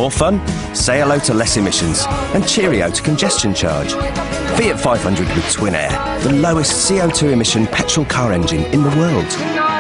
More fun? Say hello to less emissions. And cheerio to congestion charge. Fiat 500 with Twin Air, the lowest CO2 emission petrol car engine in the world.